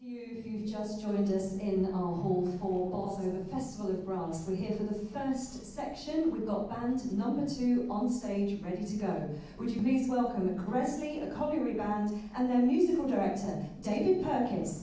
If you've just joined us in our hall for Bolsover Festival of Brass, we're here for the first section. We've got band number 2 on stage, ready to go. Would you please welcome Gresley, a colliery band, and their musical director, David Perkins.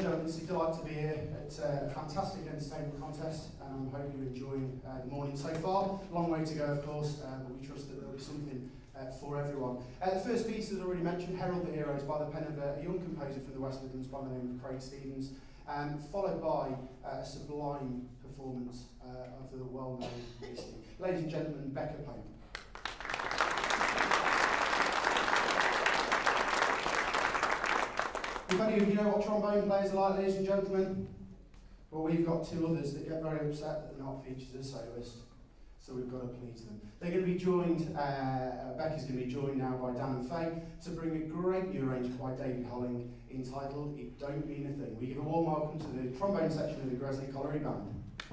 gentlemen, it's a delight to be here. It's a fantastic entertainment contest, and I hope you're enjoying the morning so far. Long way to go, of course, but we trust that there'll be something for everyone. The first piece, as already mentioned, Herald the Heroes, by the pen of a young composer from the West Midlands by the name of Craig Stevens, followed by a sublime performance of the well-known Misty. Ladies and gentlemen, Becca Pope. If any of you know what trombone players are like, ladies and gentlemen, well, we've got two others that get very upset that they're not featured as soloists, so we've got to please them. They're going to be joined, Becca's going to be joined now by Dan and Faye to bring a great new arrangement by David Holling entitled It Don't Mean a Thing. We give a warm welcome to the trombone section of the Gresley Colliery Band.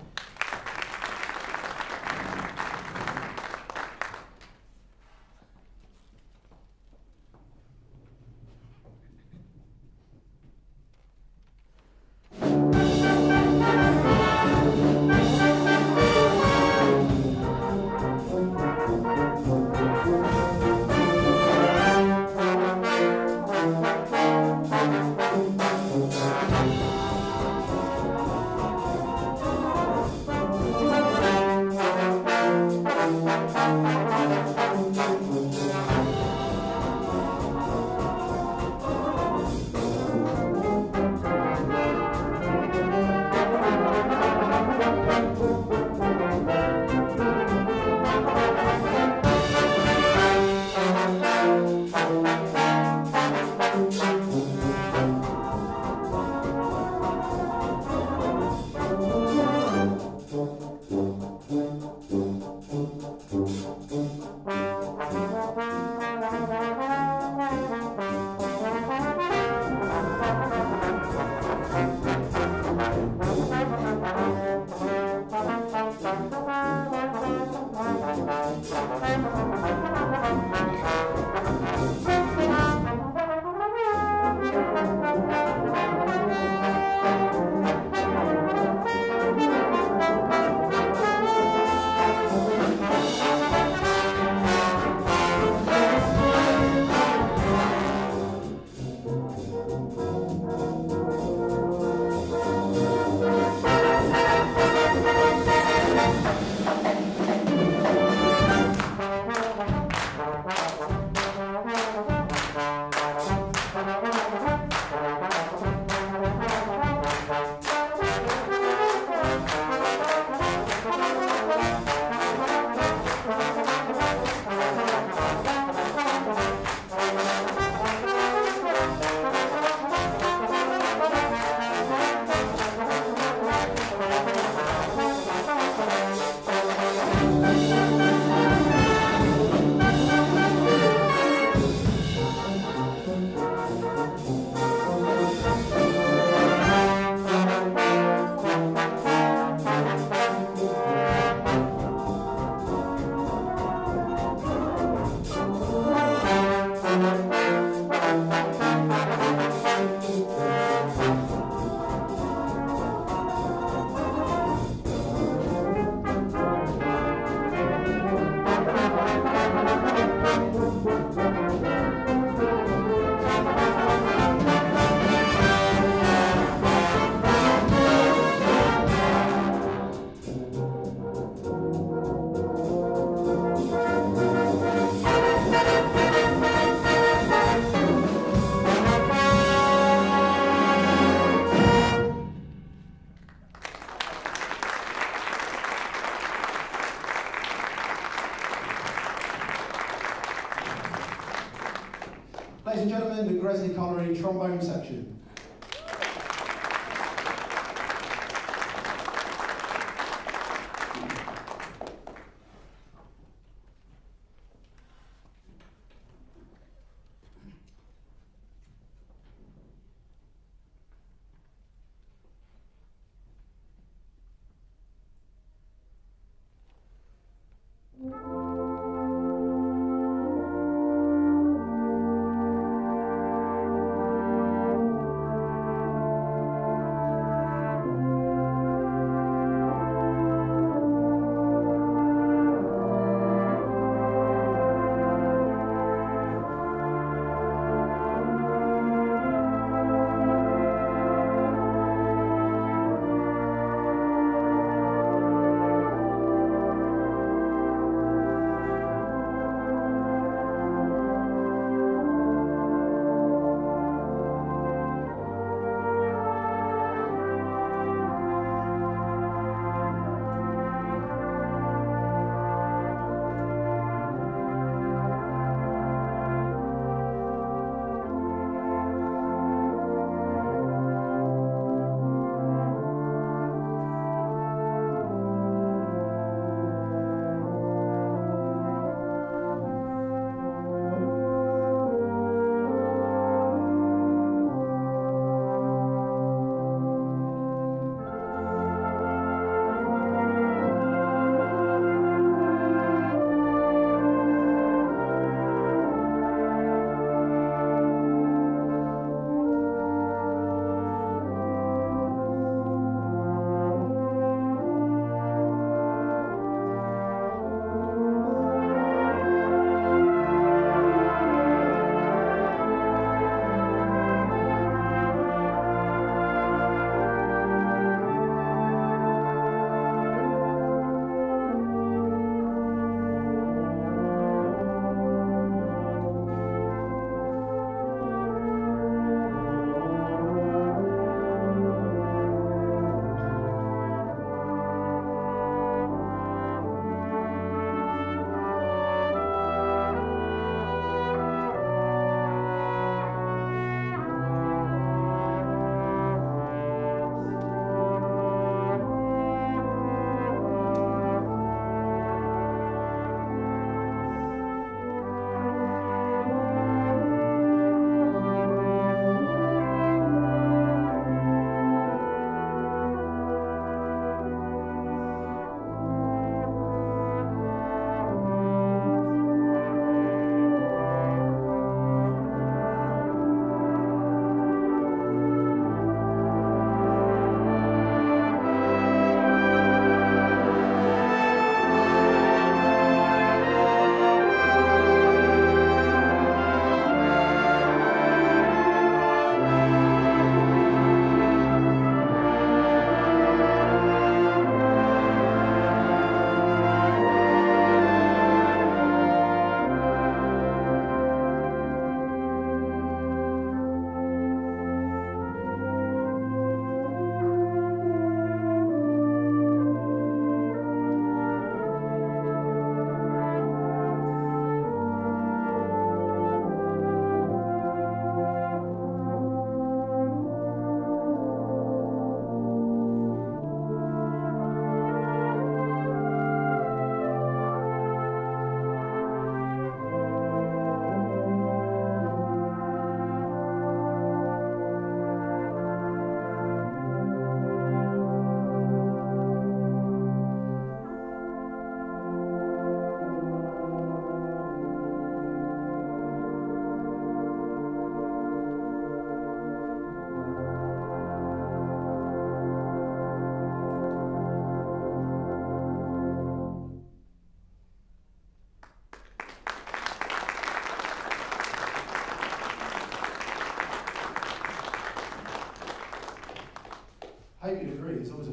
Ladies and gentlemen, the Gresley Colliery trombone section.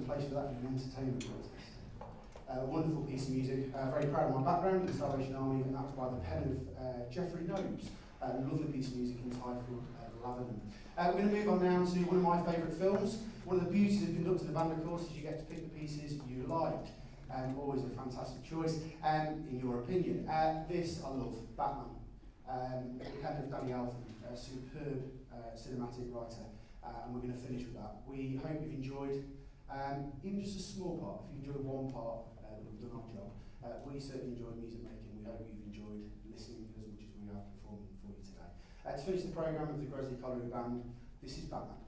place for that in an entertainment contest. Wonderful piece of music. Very proud of my background in the Salvation Army, and that was by the pen of Jeffrey Nobes. Lovely piece of music entitled Lavenham. We're going to move on now to one of my favourite films. One of the beauties of conducting a band, of course, is you get to pick the pieces you like. Always a fantastic choice, in your opinion. This I love, Batman. The pen of Danny Elfman, a superb cinematic writer, and we're going to finish with that. We hope you've enjoyed even just a small part. If you enjoyed one part, we've done our job. We certainly enjoyed music making. We hope you've enjoyed listening as much as we are performing for you today. To finish the programme with the Gresley Colliery Band, this is Batman.